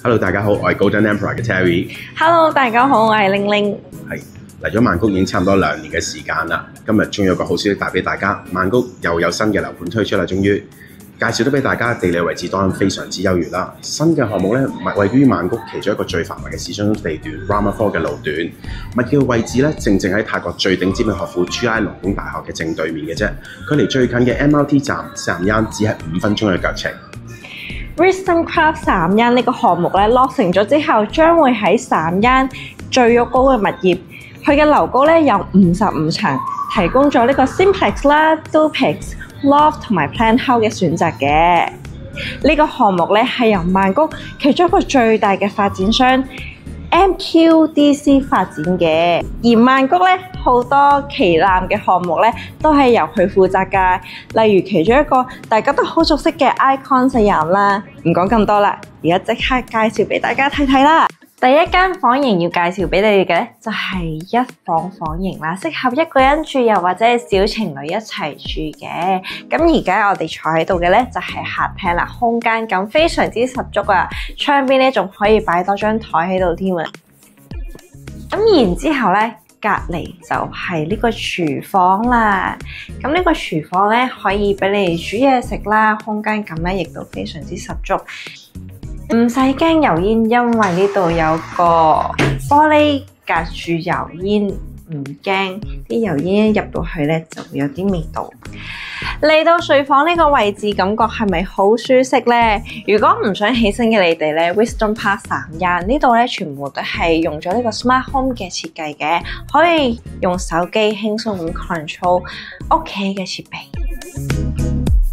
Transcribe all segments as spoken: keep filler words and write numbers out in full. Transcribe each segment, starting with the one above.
Hello， 大家好，我係 Golden Emperor 嘅 Terry。Hello， 大家好，我係玲玲。 係嚟咗曼谷已經差唔多兩年嘅時間啦，今日終於有個好消息帶俾大家，曼谷又有新嘅樓盤推出啦，終於介紹得俾大家，地理位置當然非常之優越啦。新嘅項目咧，位於曼谷其中一個最繁華嘅市中心地段 Rama 四嘅路段，物業嘅位置咧，正正喺泰國最頂尖嘅學府朱拉隆功大學嘅正對面嘅啫，距離最近嘅 M R T 站 Samyan 只係五分鐘嘅腳程。 Whizdom Craftz Samyan 呢個項目咧落成咗之後，將會喺Samyan最高嘅物業，佢嘅樓高咧有五十五層，提供咗呢個 Simplex 啦、Duplex、Loft 同埋 Plan House 嘅選擇嘅。呢個項目咧係由曼谷其中一個最大嘅發展商 M Q D C 發展嘅，而曼谷咧好多旗艦嘅項目咧都係由佢負責㗎，例如其中一個大家都好熟悉嘅 ICONSIAM啦。唔講咁多啦，而家即刻介紹俾大家睇睇啦。第一間房型要介紹俾你哋嘅咧，就係一房房型啦，適合一個人住又或者係小情侶一齊住嘅。咁而家我哋坐喺度嘅咧就係客廳啦，空間感非常之十足啊！窗邊咧仲可以擺多張台喺度添啊！咁然之後咧，隔離就係呢個廚房啦。咁呢個廚房咧可以俾你煮嘢食啦，空間感咧亦都非常之十足。唔使驚油煙，因為呢度有個玻璃隔住油煙，唔驚啲油煙一入到去咧就會有啲味道。嚟到睡房呢個位置，感覺係咪好舒適呢？如果唔想起身嘅你哋咧 ，Whizdom Craftz Samyan呢度咧全部都係用咗呢個 Smart Home 嘅設計嘅，可以用手機輕鬆咁 control 屋企嘅設備。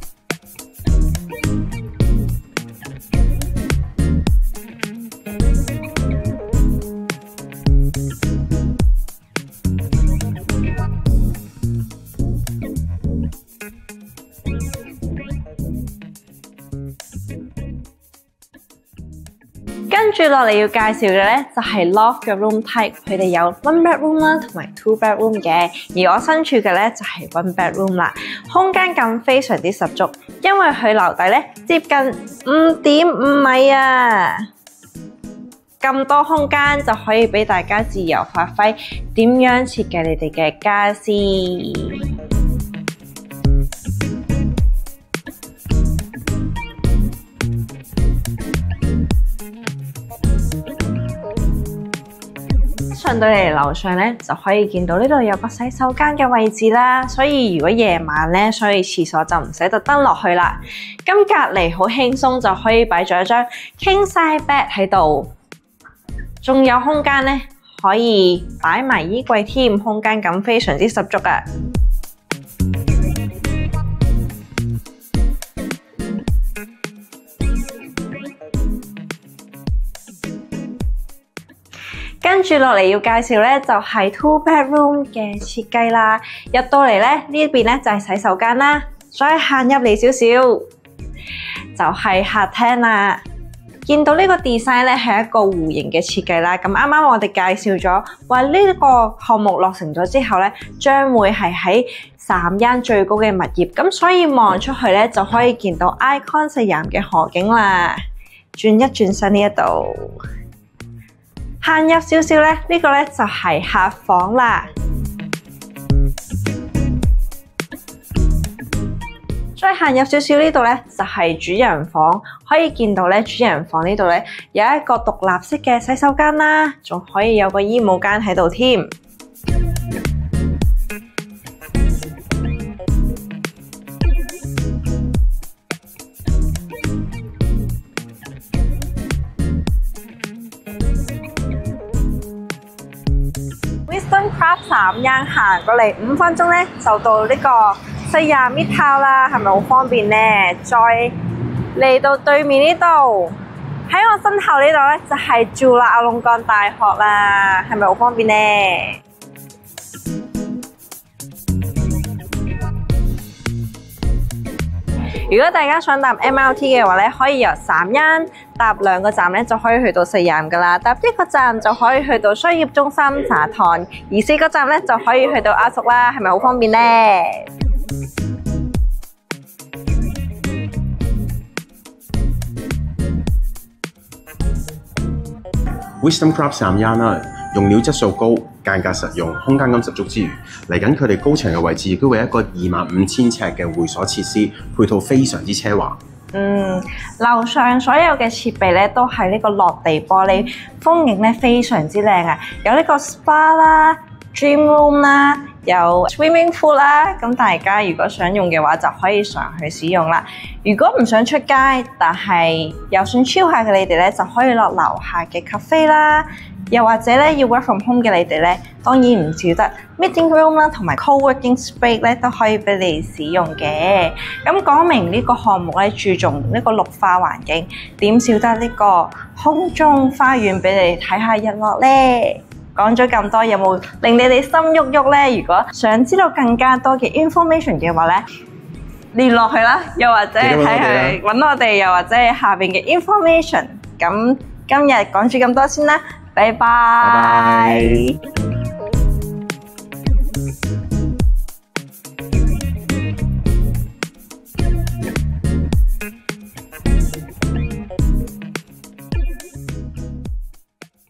跟住落嚟要介紹嘅咧就係 loft 嘅 room type， 佢哋有 one bedroom 啦同埋 two bedroom 嘅，而我身處嘅咧就係 one bedroom 啦，空間感非常之十足，因為佢樓底咧接近五點五米啊，咁多空間就可以俾大家自由發揮，點樣設計你哋嘅家私。上到嚟樓上咧，就可以見到呢度有個洗手間嘅位置啦，所以如果夜晚咧，所以廁所就唔使特登落去啦。咁隔離好輕鬆，就可以擺咗一張 king size bed 喺度，仲有空間咧可以擺埋衣櫃添，空間感非常之十足啊！跟住落嚟要介紹咧，就係 two bedroom 嘅設計啦。入到嚟咧，呢邊咧就係洗手間啦，再行入嚟少少就係客廳啦。見到呢個 design 咧係一個弧形嘅設計啦。咁啱啱我哋介紹咗話呢個項目落成咗之後咧，將會係喺Samyan最高嘅物業，咁所以望出去咧就可以見到 ICONSIAM嘅河景啦。轉一轉身呢一度。行入少少咧，呢個咧就係客房啦。再行入少少呢度咧，就係主人房。可以見到咧，主人房呢度咧有一個獨立式嘅洗手間啦，仲可以有個衣帽間喺度添。Whizdom Craftz Samyan行過嚟五分鐘咧，就到呢個四廿米塔啦，係咪好方便呢？再嚟到對面呢度，喺我身後呢度咧就係Chulalongkorn大學啦，係咪好方便呢？如果大家想搭 M R T 嘅話咧，可以由Samyan搭兩個站咧就可以去到Siam噶啦，搭一個站就可以去到商業中心Sathorn，而四個站咧就可以去到阿叔啦，係咪好方便呢？ Whizdom Craftz Samyan 啦，用料質素高，間隔實用，空間感十足之餘，嚟緊佢哋高層嘅位置亦都會有一個二萬五千尺嘅會所設施，配套非常之奢華。 嗯，樓上所有嘅設備咧都係呢個落地玻璃，風景咧非常之靚啊！有呢個 S P A 啦、Dream Room 啦，有 Swimming Pool 啦，咁大家如果想用嘅話就可以上去使用啦。如果唔想出街，但係又想 chill 下嘅你哋咧，就可以落樓下嘅 cafe 啦。又或者咧要 work from home 嘅你哋咧，當然唔少得 meeting room 啦，同埋 co-working space 咧都可以俾你使用嘅。咁講明呢個項目咧注重呢個綠化環境，點少得呢個空中花園俾你睇下日落咧？講咗咁多，有冇令你哋心喐喐咧？如果想知道更加多嘅 information 嘅話咧，連落去啦，又或者睇佢揾我哋，又或者係下邊嘅 information。咁今日講住咁多先啦。拜拜。